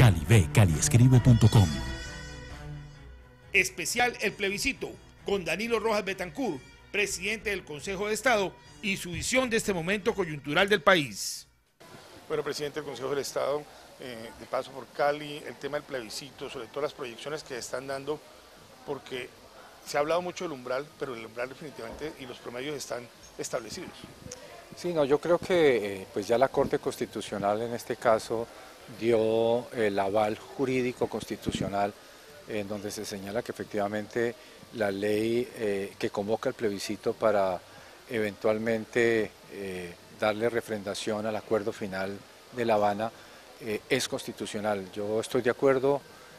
Cali ve caliescribe.com. Especial El Plebiscito, con Danilo Rojas Betancur, presidente del Consejo de Estado, y su visión de este momento coyuntural del país. Bueno, presidente del Consejo del Estado, de paso por Cali, el tema del plebiscito, sobre todo las proyecciones que están dando, porque se ha hablado mucho del umbral, pero el umbral definitivamente y los promedios están establecidos. Sí, no, yo creo que pues ya la Corte Constitucional en este caso dio el aval jurídico constitucional en donde se señala que efectivamente la ley que convoca el plebiscito para eventualmente darle refrendación al acuerdo final de La Habana es constitucional. Yo estoy de acuerdo,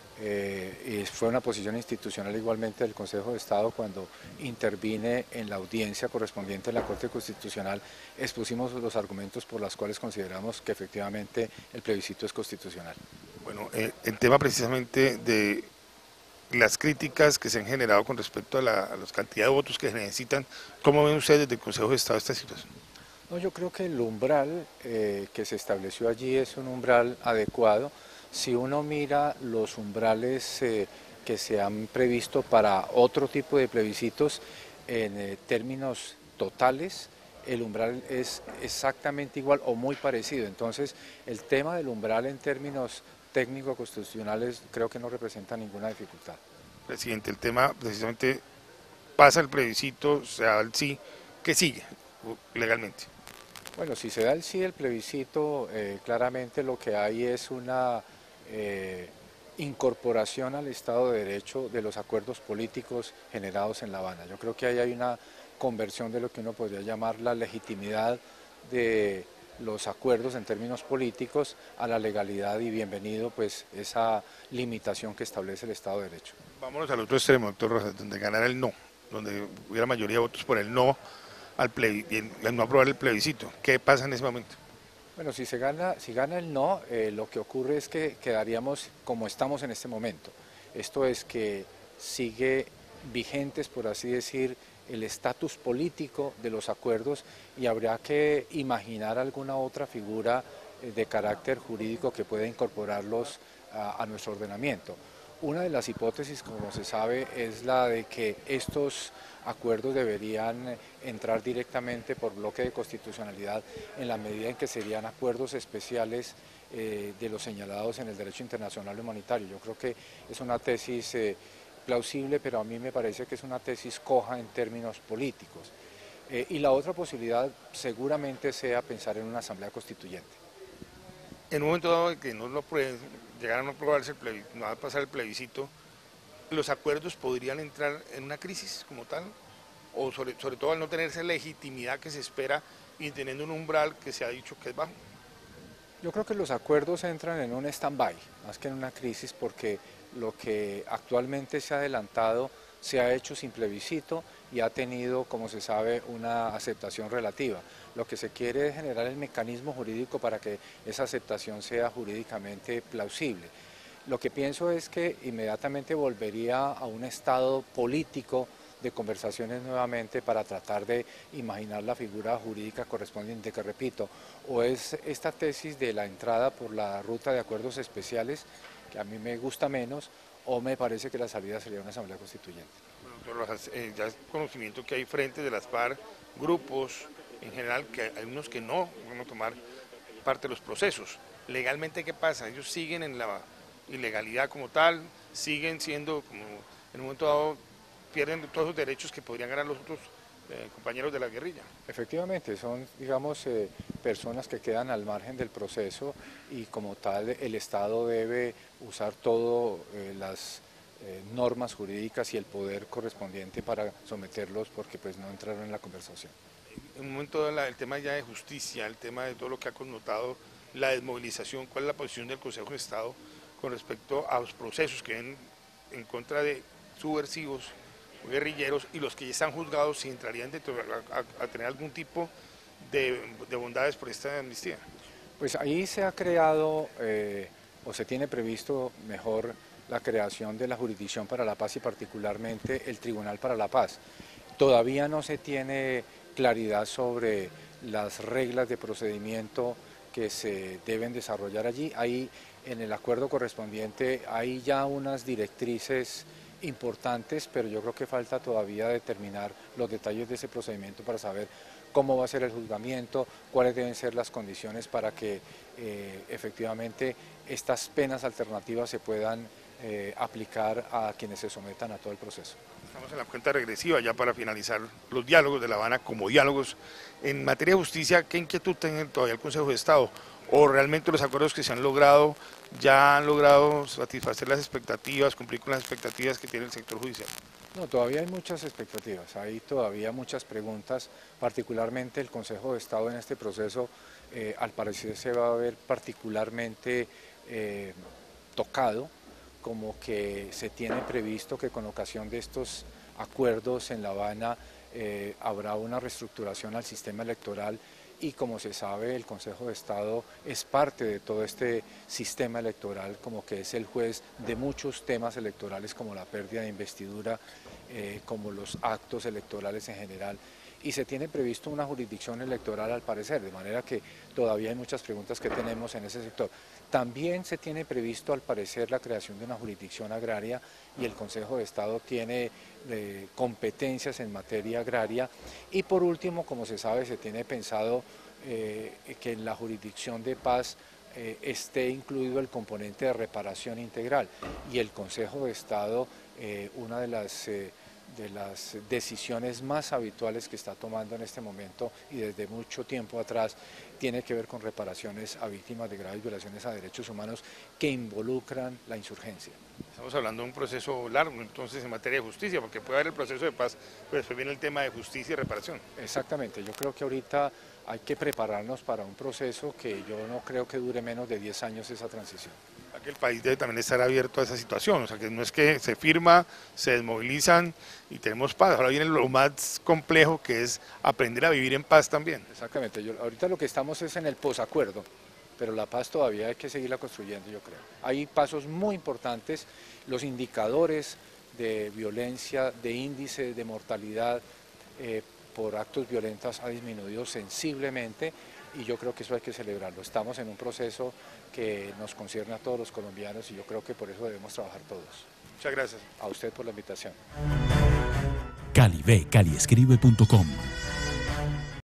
y fue una posición institucional igualmente del Consejo de Estado cuando intervine en la audiencia correspondiente en la Corte Constitucional, expusimos los argumentos por los cuales consideramos que efectivamente el plebiscito es constitucional. Bueno, el tema precisamente de las críticas que se han generado con respecto a la cantidad de votos que se necesitan, ¿cómo ven ustedes desde el Consejo de Estado esta situación? No, yo creo que el umbral que se estableció allí es un umbral adecuado. Si uno mira los umbrales que se han previsto para otro tipo de plebiscitos en términos totales, el umbral es exactamente igual o muy parecido. Entonces, el tema del umbral en términos técnico-constitucionales creo que no representa ninguna dificultad. Presidente, el tema precisamente pasa el plebiscito, se da el sí, ¿qué sigue legalmente? Bueno, si se da el sí del plebiscito, claramente lo que hay es una incorporación al Estado de Derecho de los acuerdos políticos generados en La Habana. Yo creo que ahí hay una conversión de lo que uno podría llamar la legitimidad de los acuerdos en términos políticos a la legalidad y bienvenido pues esa limitación que establece el Estado de Derecho. Vámonos al otro extremo, doctor Rojas, donde ganara el no, donde hubiera mayoría de votos por el no al no aprobar el plebiscito. ¿Qué pasa en ese momento? Bueno, si gana el no, lo que ocurre es que quedaríamos como estamos en este momento. Esto es que sigue vigentes, por así decir, el estatus político de los acuerdos y habría que imaginar alguna otra figura de carácter jurídico que pueda incorporarlos a nuestro ordenamiento. Una de las hipótesis, como se sabe, es la de que estos acuerdos deberían entrar directamente por bloque de constitucionalidad en la medida en que serían acuerdos especiales de los señalados en el derecho internacional humanitario. Yo creo que es una tesis plausible, pero a mí me parece que es una tesis coja en términos políticos. Y la otra posibilidad seguramente sea pensar en una asamblea constituyente. En un momento dado de que no lo aprueben, llegaran a no aprobarse no va a pasar el plebiscito, ¿los acuerdos podrían entrar en una crisis como tal? O sobre todo al no tener esa legitimidad que se espera y teniendo un umbral que se ha dicho que es bajo. Yo creo que los acuerdos entran en un stand-by, más que en una crisis, porque lo que actualmente se ha adelantado se ha hecho sin plebiscito y ha tenido, como se sabe, una aceptación relativa. Lo que se quiere es generar el mecanismo jurídico para que esa aceptación sea jurídicamente plausible. Lo que pienso es que inmediatamente volvería a un estado político de conversaciones nuevamente para tratar de imaginar la figura jurídica correspondiente, que repito, o es esta tesis de la entrada por la ruta de acuerdos especiales, que a mí me gusta menos, o me parece que la salida sería una asamblea constituyente. Bueno, doctor Rojas, ya es conocimiento que hay frentes de las FARC, grupos en general, que hay unos que no van a tomar parte de los procesos. Legalmente, ¿qué pasa? Ellos siguen en la ilegalidad como tal, siguen siendo, como en un momento dado, pierden todos los derechos que podrían ganar los otros compañeros de la guerrilla. Efectivamente, son, digamos, personas que quedan al margen del proceso y como tal el Estado debe usar todas las normas jurídicas y el poder correspondiente para someterlos porque pues no entraron en la conversación. En un momento el tema ya de justicia, el tema de todo lo que ha connotado la desmovilización, ¿cuál es la posición del Consejo de Estado con respecto a los procesos que ven en contra de subversivos, guerrilleros y los que ya están juzgados, si entrarían dentro a tener algún tipo de bondades por esta amnistía? Pues ahí se ha creado o se tiene previsto mejor la creación de la Jurisdicción para la Paz y particularmente el Tribunal para la Paz. Todavía no se tiene claridad sobre las reglas de procedimiento que se deben desarrollar allí. Ahí en el acuerdo correspondiente hay ya unas directrices importantes, pero yo creo que falta todavía determinar los detalles de ese procedimiento para saber cómo va a ser el juzgamiento, cuáles deben ser las condiciones para que efectivamente estas penas alternativas se puedan aplicar a quienes se sometan a todo el proceso. Estamos en la cuenta regresiva ya para finalizar los diálogos de La Habana como diálogos. En materia de justicia, ¿qué inquietud tiene todavía el Consejo de Estado? ¿O realmente los acuerdos que se han logrado ya han logrado satisfacer las expectativas, cumplir con las expectativas que tiene el sector judicial? No, todavía hay muchas expectativas, hay todavía muchas preguntas, particularmente el Consejo de Estado en este proceso, al parecer se va a ver particularmente tocado, como que se tiene previsto que con ocasión de estos acuerdos en La Habana habrá una reestructuración al sistema electoral y como se sabe el Consejo de Estado es parte de todo este sistema electoral, como que es el juez de muchos temas electorales como la pérdida de investidura, como los actos electorales en general, y se tiene previsto una jurisdicción electoral al parecer, de manera que todavía hay muchas preguntas que tenemos en ese sector. También se tiene previsto al parecer la creación de una jurisdicción agraria y el Consejo de Estado tiene competencias en materia agraria y por último, como se sabe, se tiene pensado que en la jurisdicción de paz esté incluido el componente de reparación integral y el Consejo de Estado, una de las decisiones más habituales que está tomando en este momento y desde mucho tiempo atrás tiene que ver con reparaciones a víctimas de graves violaciones a derechos humanos que involucran la insurgencia. Estamos hablando de un proceso largo entonces en materia de justicia, porque puede haber el proceso de paz, pero después viene el tema de justicia y reparación. Exactamente, yo creo que ahorita hay que prepararnos para un proceso que yo no creo que dure menos de 10 años esa transición. Que el país debe también estar abierto a esa situación, o sea que no es que se firma, se desmovilizan y tenemos paz, ahora viene lo más complejo que es aprender a vivir en paz también. Exactamente, ahorita lo que estamos es en el posacuerdo, pero la paz todavía hay que seguirla construyendo, yo creo. Hay pasos muy importantes, los indicadores de violencia, de índice de mortalidad por actos violentos ha disminuido sensiblemente y yo creo que eso hay que celebrarlo. Estamos en un proceso que nos concierne a todos los colombianos y yo creo que por eso debemos trabajar todos. Muchas gracias. A usted por la invitación. Calive, caliescribe.com